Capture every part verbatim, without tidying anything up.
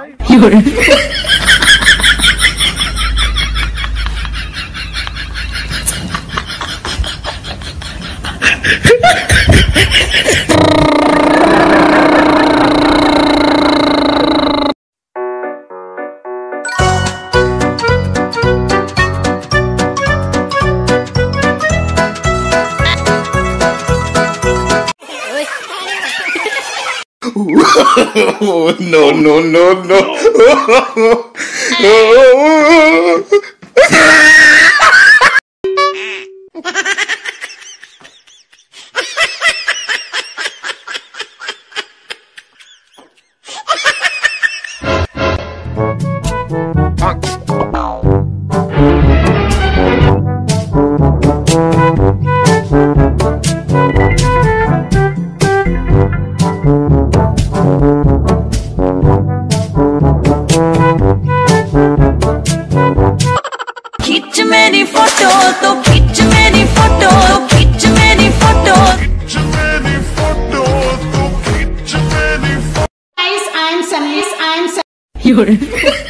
有人。 No, no, no, no. खींच मेरी photo तो खींच मेरी फोटो खींच मेरी फोटो खींच मेरी फोटो तो खींच मेरी photo Guys, I am Sunny. I am Sunny. 有人。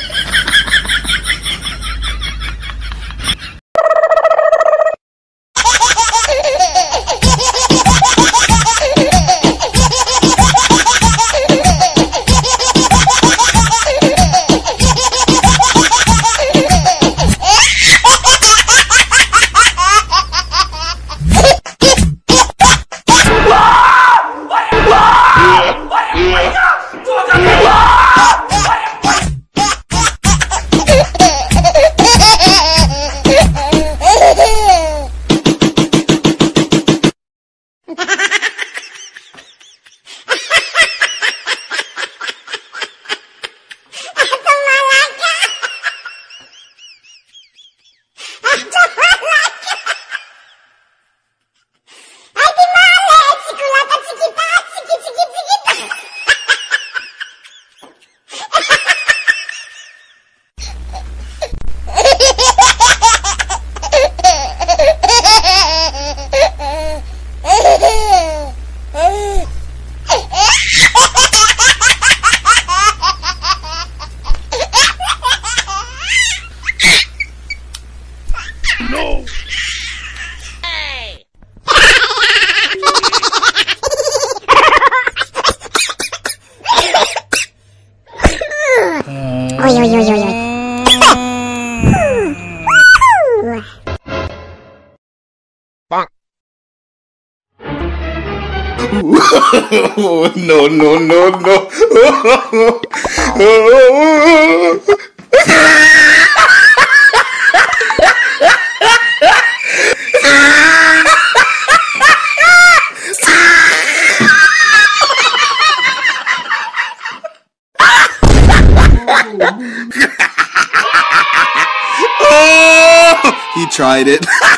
Oi, oi, oi, oi, oi. No, no, no, no. Oh, he tried it.